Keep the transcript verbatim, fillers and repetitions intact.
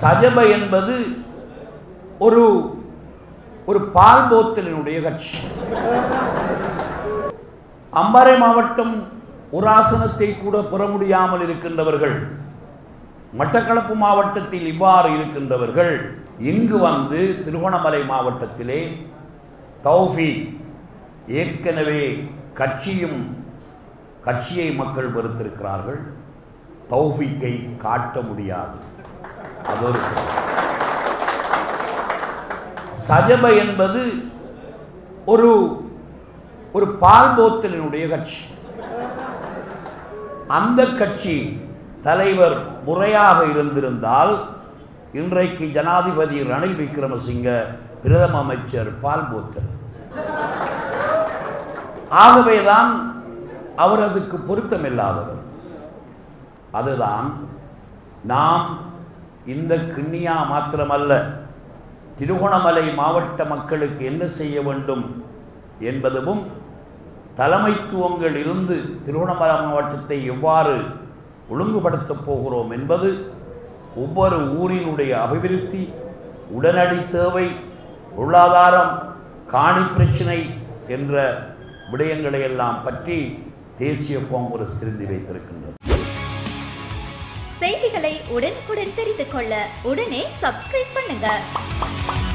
சஜப என்பது ஒரு ஒரு பால் போத்தலினுடைய கட்சி. அம்பாறை மாவட்டம் ஒரு ஆசனத்தை கூட பெற முடியாமல் இருக்கின்றவர்கள், மட்டக்களப்பு மாவட்டத்தில் இவ்வாறு இருக்கின்றவர்கள் இங்கு வந்து திருகோணமலை மாவட்டத்திலே தௌஃபீக் ஏற்கனவே கட்சியும் கட்சியை மக்கள் வெறுத்திருக்கிறார்கள், தௌஃபீக்கை காட்ட முடியாது. அது ஒரு சஜப என்பது ஒரு ஒரு பால் போத்தலினுடைய கட்சி. அந்த கட்சி தலைவர் முறையாக இருந்திருந்தால் இன்றைக்கு ஜனாதிபதி ரணில் விக்ரமசிங்க, பிரதம அமைச்சர் பால் போத்தல். ஆகவேதான் அவர் அதுக்கு பொருத்தமில்லாதவர். அதுதான் நாம் இந்த கிண்ணியா மாத்திரமல்ல, திருகோணமலை மாவட்ட மக்களுக்கு என்ன செய்ய வேண்டும் என்பதும், தலைமைத்துவங்கள் இருந்து திருகோணமலை மாவட்டத்தை எவ்வாறு ஒழுங்குபடுத்தப் போகிறோம் என்பது, ஒவ்வொரு ஊரினுடைய அபிவிருத்தி, உடனடி தேவை, பொருளாதாரம், காணி பிரச்சினை என்ற விடயங்களை எல்லாம் பற்றி தேசிய காங்கிரஸ் தெரிந்து வைத்திருக்கின்றது. செய்திகளை உடனுக்குடன் தெரிந்து கொள்ள உடனே சப்ஸ்கிரைப் பண்ணுங்க.